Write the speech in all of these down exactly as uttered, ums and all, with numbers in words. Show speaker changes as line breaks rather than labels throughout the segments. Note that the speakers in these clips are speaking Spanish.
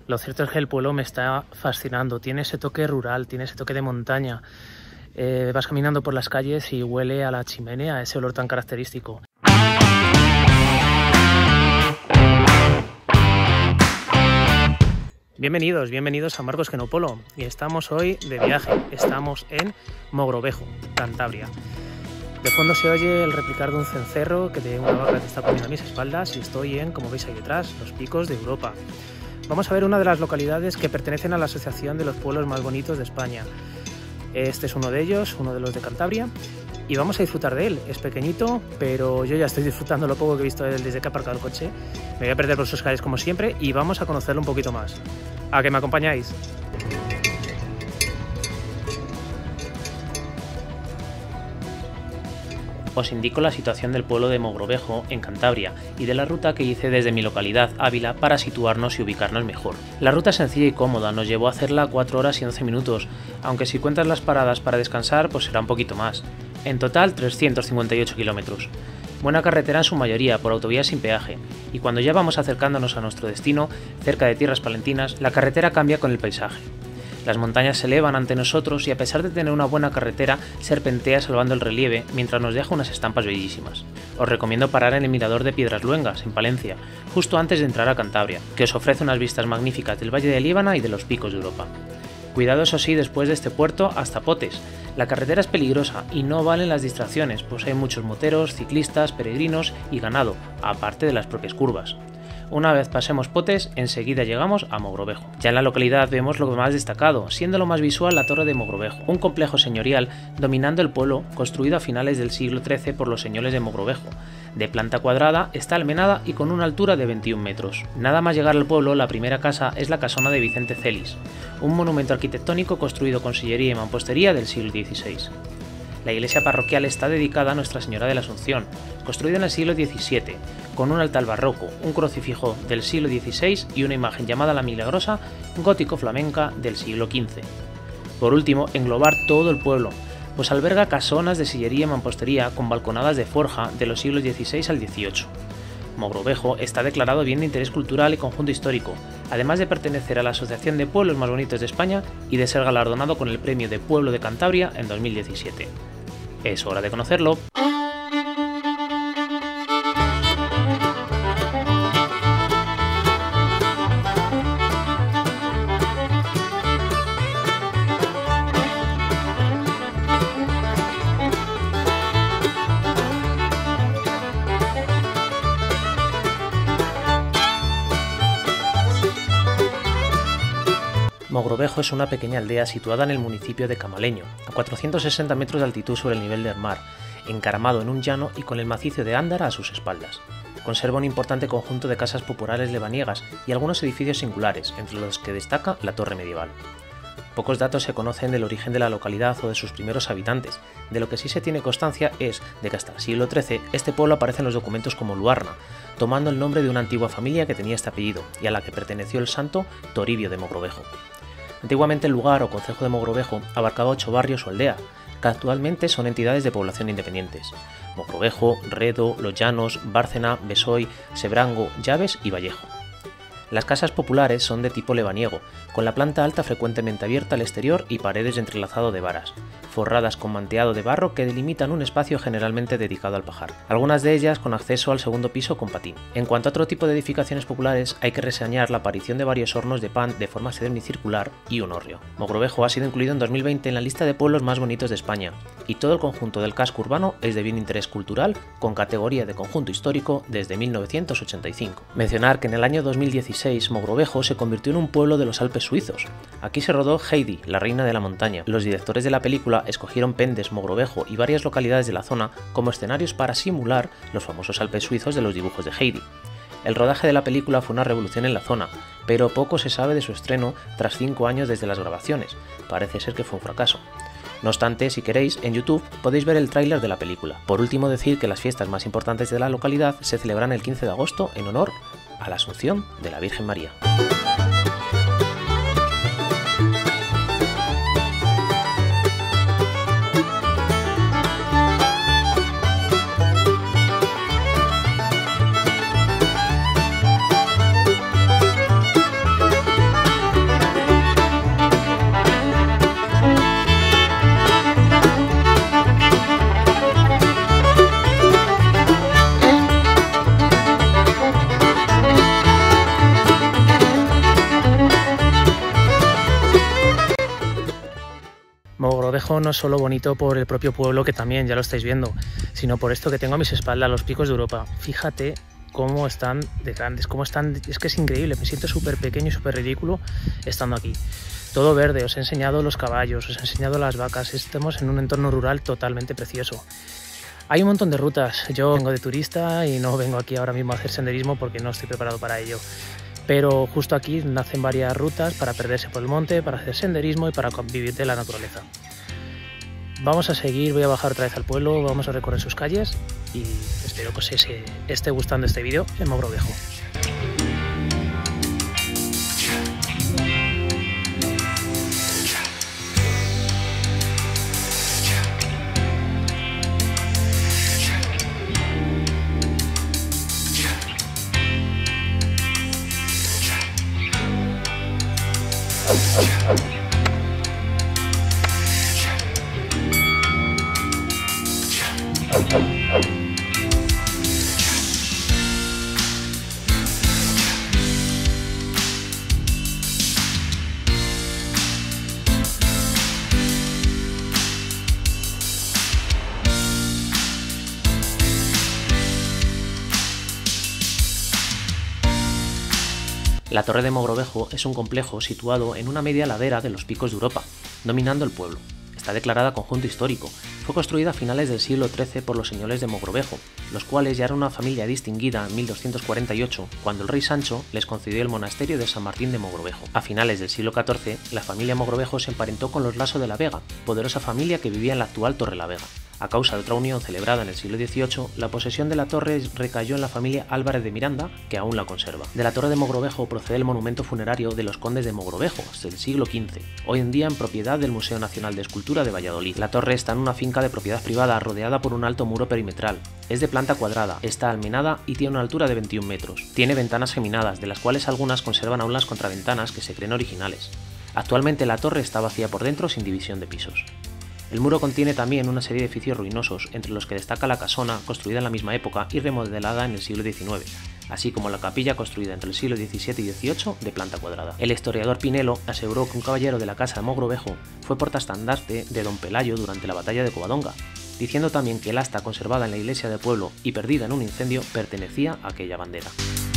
Lo cierto es que el pueblo me está fascinando, tiene ese toque rural, tiene ese toque de montaña. Eh, vas caminando por las calles y huele a la chimenea, a ese olor tan característico. Bienvenidos, bienvenidos a Marcos Kenopolo, y estamos hoy de viaje, estamos en Mogrovejo, Cantabria. De fondo se oye el replicar de un cencerro que de una vaca que está comiendo a mis espaldas, y estoy en, como veis ahí detrás, los Picos de Europa. Vamos a ver una de las localidades que pertenecen a la Asociación de los Pueblos Más Bonitos de España. Este es uno de ellos, uno de los de Cantabria, y vamos a disfrutar de él. Es pequeñito, pero yo ya estoy disfrutando lo poco que he visto de él desde que he aparcado el coche. Me voy a perder por sus calles como siempre y vamos a conocerlo un poquito más. ¿A que me acompañáis? Os indico la situación del pueblo de Mogrovejo, en Cantabria, y de la ruta que hice desde mi localidad, Ávila, para situarnos y ubicarnos mejor. La ruta es sencilla y cómoda, nos llevó a hacerla cuatro horas y once minutos, aunque si cuentas las paradas para descansar, pues será un poquito más. En total, trescientos cincuenta y ocho kilómetros. Buena carretera en su mayoría, por autovía sin peaje, y cuando ya vamos acercándonos a nuestro destino, cerca de tierras palentinas, la carretera cambia con el paisaje. Las montañas se elevan ante nosotros y a pesar de tener una buena carretera, serpentea salvando el relieve mientras nos deja unas estampas bellísimas. Os recomiendo parar en el mirador de Piedras Luengas, en Palencia, justo antes de entrar a Cantabria, que os ofrece unas vistas magníficas del Valle de Líbana y de los Picos de Europa. Cuidado eso sí después de este puerto hasta Potes. La carretera es peligrosa y no valen las distracciones, pues hay muchos moteros, ciclistas, peregrinos y ganado, aparte de las propias curvas. Una vez pasemos Potes, enseguida llegamos a Mogrovejo. Ya en la localidad vemos lo más destacado, siendo lo más visual la Torre de Mogrovejo, un complejo señorial dominando el pueblo, construido a finales del siglo trece por los señores de Mogrovejo. De planta cuadrada, está almenada y con una altura de veintiún metros. Nada más llegar al pueblo, la primera casa es la casona de Vicente Celis, un monumento arquitectónico construido con sillería y mampostería del siglo dieciséis. La iglesia parroquial está dedicada a Nuestra Señora de la Asunción, construida en el siglo diecisiete, con un altar barroco, un crucifijo del siglo dieciséis y una imagen llamada la Milagrosa, gótico-flamenca del siglo quince. Por último, englobar todo el pueblo, pues alberga casonas de sillería y mampostería con balconadas de forja de los siglos dieciséis al dieciocho. Mogrovejo está declarado bien de interés cultural y conjunto histórico, además de pertenecer a la Asociación de Pueblos Más Bonitos de España y de ser galardonado con el Premio de Pueblo de Cantabria en dos mil diecisiete. Es hora de conocerlo. Mogrovejo es una pequeña aldea situada en el municipio de Camaleño, a cuatrocientos sesenta metros de altitud sobre el nivel del mar, encaramado en un llano y con el macizo de Ándara a sus espaldas. Conserva un importante conjunto de casas populares lebaniegas y algunos edificios singulares, entre los que destaca la torre medieval. Pocos datos se conocen del origen de la localidad o de sus primeros habitantes. De lo que sí se tiene constancia es de que hasta el siglo trece este pueblo aparece en los documentos como Luarna, tomando el nombre de una antigua familia que tenía este apellido y a la que perteneció el santo Toribio de Mogrovejo. Antiguamente el lugar o concejo de Mogrovejo abarcaba ocho barrios o aldeas, que actualmente son entidades de población independientes: Mogrovejo, Redo, Los Llanos, Bárcena, Besoy, Sebrango, Llaves y Vallejo. Las casas populares son de tipo lebaniego, con la planta alta frecuentemente abierta al exterior y paredes de entrelazado de varas, forradas con manteado de barro que delimitan un espacio generalmente dedicado al pajar, algunas de ellas con acceso al segundo piso con patín. En cuanto a otro tipo de edificaciones populares, hay que reseñar la aparición de varios hornos de pan de forma semicircular y un hórreo. Mogrovejo ha sido incluido en dos mil veinte en la lista de pueblos más bonitos de España, y todo el conjunto del casco urbano es de bien interés cultural, con categoría de conjunto histórico desde mil novecientos ochenta y cinco. Mencionar que en el año dos mil dieciséis Mogrovejo se convirtió en un pueblo de los Alpes suizos. Aquí se rodó Heidi, la reina de la montaña. Los directores de la película escogieron Pendes, Mogrovejo y varias localidades de la zona como escenarios para simular los famosos Alpes suizos de los dibujos de Heidi. El rodaje de la película fue una revolución en la zona, pero poco se sabe de su estreno tras cinco años desde las grabaciones. Parece ser que fue un fracaso. No obstante, si queréis, en YouTube podéis ver el tráiler de la película. Por último, decir que las fiestas más importantes de la localidad se celebran el quince de agosto en honor a la Asunción de la Virgen María. Mogrovejo no es solo bonito por el propio pueblo, que también ya lo estáis viendo, sino por esto que tengo a mis espaldas, los picos de Europa. Fíjate cómo están de grandes, cómo están, es que es increíble, me siento súper pequeño y súper ridículo estando aquí. Todo verde, os he enseñado los caballos, os he enseñado las vacas, estamos en un entorno rural totalmente precioso. Hay un montón de rutas, yo vengo de turista y no vengo aquí ahora mismo a hacer senderismo porque no estoy preparado para ello. Pero justo aquí nacen varias rutas para perderse por el monte, para hacer senderismo y para vivir de la naturaleza. Vamos a seguir, voy a bajar otra vez al pueblo, vamos a recorrer sus calles y espero que os esté gustando este vídeo en Mogrovejo.
La Torre de Mogrovejo es un complejo situado en una media ladera de los Picos de Europa, dominando el pueblo. Está declarada conjunto histórico. Fue construida a finales del siglo trece por los señores de Mogrovejo, los cuales ya eran una familia distinguida en mil doscientos cuarenta y ocho, cuando el rey Sancho les concedió el monasterio de San Martín de Mogrovejo. A finales del siglo catorce, la familia Mogrovejo se emparentó con los Laso de la Vega, poderosa familia que vivía en la actual Torre la Vega. A causa de otra unión celebrada en el siglo dieciocho, la posesión de la torre recayó en la familia Álvarez de Miranda, que aún la conserva. De la Torre de Mogrovejo procede el monumento funerario de los condes de Mogrovejo, hasta el siglo quince, hoy en día en propiedad del Museo Nacional de Escultura de Valladolid. La torre está en una finca de propiedad privada rodeada por un alto muro perimetral. Es de planta cuadrada, está almenada y tiene una altura de veintiún metros. Tiene ventanas geminadas, de las cuales algunas conservan aún las contraventanas que se creen originales. Actualmente la torre está vacía por dentro sin división de pisos. El muro contiene también una serie de edificios ruinosos, entre los que destaca la casona, construida en la misma época y remodelada en el siglo diecinueve, así como la capilla construida entre el siglo diecisiete y dieciocho de planta cuadrada. El historiador Pinelo aseguró que un caballero de la casa de Mogrovejo fue portaestandarte de don Pelayo durante la batalla de Covadonga, diciendo también que el asta conservada en la iglesia del pueblo y perdida en un incendio pertenecía a aquella bandera.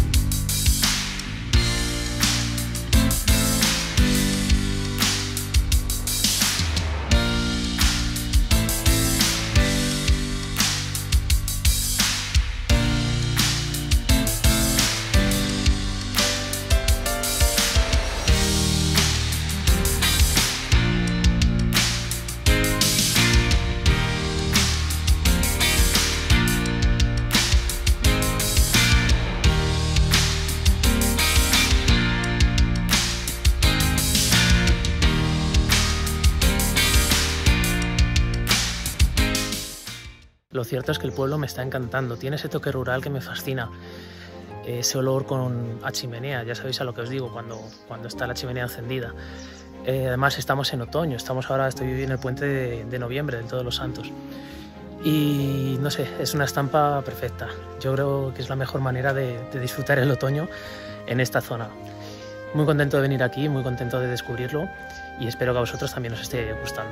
Lo cierto es que el pueblo me está encantando, tiene ese toque rural que me fascina, ese olor con a chimenea, ya sabéis a lo que os digo cuando, cuando está la chimenea encendida. Eh, además estamos en otoño, estamos ahora, estoy en el puente de, de noviembre, del Todos los Santos. Y no sé, es una estampa perfecta. Yo creo que es la mejor manera de, de disfrutar el otoño en esta zona. Muy contento de venir aquí, muy contento de descubrirlo y espero que a vosotros también os esté gustando.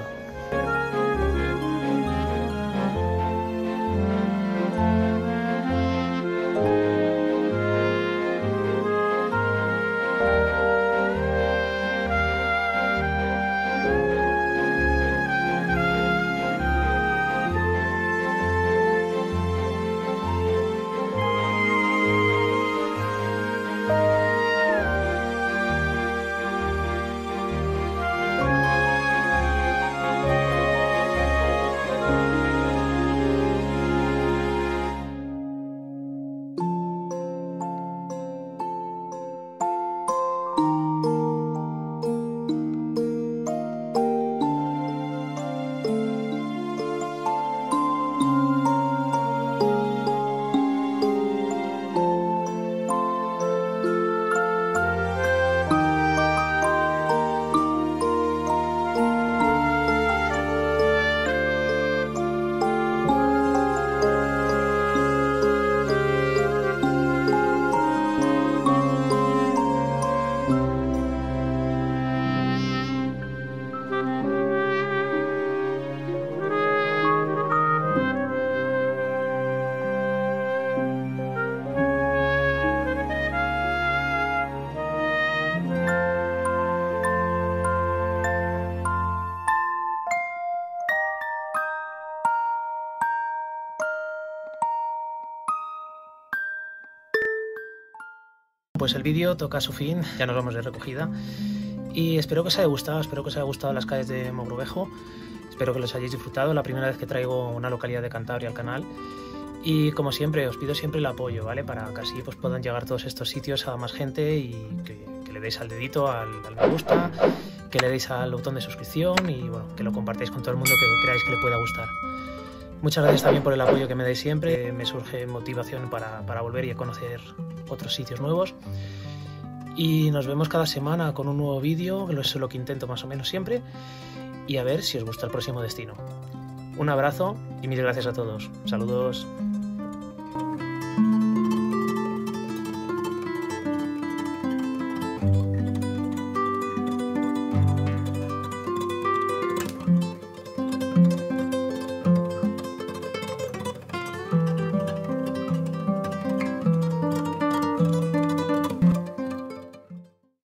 pues el vídeo toca a su fin, ya nos vamos de recogida. Y espero que os haya gustado, espero que os haya gustado las calles de Mogrovejo. Espero que los hayáis disfrutado, la primera vez que traigo una localidad de Cantabria al canal. Y como siempre, os pido siempre el apoyo, ¿vale? Para que así pues, puedan llegar todos estos sitios a más gente y que, que le deis al dedito, al, al me gusta, que le deis al botón de suscripción y bueno, que lo compartáis con todo el mundo que creáis que le pueda gustar. Muchas gracias también por el apoyo que me dais siempre, me surge motivación para, para volver y a conocer otros sitios nuevos. Y nos vemos cada semana con un nuevo vídeo, que es lo que intento más o menos siempre, y a ver si os gusta el próximo destino. Un abrazo y mil gracias a todos. Saludos.